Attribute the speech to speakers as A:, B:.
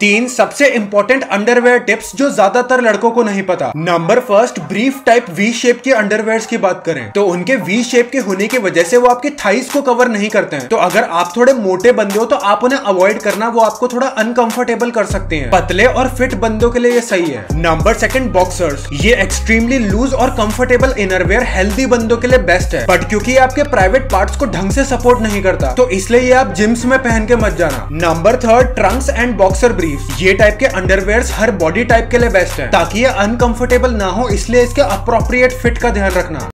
A: 3 सबसे important underwear tips जो ज्यादातर लड़कों को नहीं पता। Number first, brief type V shape के अंडरवेयर्स की बात करें तो उनके वी शेप के होने की वजह से वो आपके थाइस को कवर नहीं करते हैं। तो अगर आप थोड़े मोटे बंदे हो तो आप उन्हें अवॉइड करना, वो आपको थोड़ा अनकंफर्टेबल कर सकते हैं। पतले और फिट बंदों के लिए ये सही है। Number second, boxers. ये एक्सट्रीमली लूज और कंफर्टेबल इनरवेयर हेल्दी बंदों के लिए बेस्ट है, बट क्योंकि आपके प्राइवेट पार्ट्स को ढंग से सपोर्ट नहीं करता तो इसलिए ये आप जिम्स में पहन के मत जाना। Number third, trunks and boxer brief. ये टाइप के अंडरवेयर्स हर बॉडी टाइप के लिए बेस्ट है, ताकि ये अनकंफर्टेबल ना हो, इसलिए इसके अप्रोप्रिएट फिट का ध्यान रखना।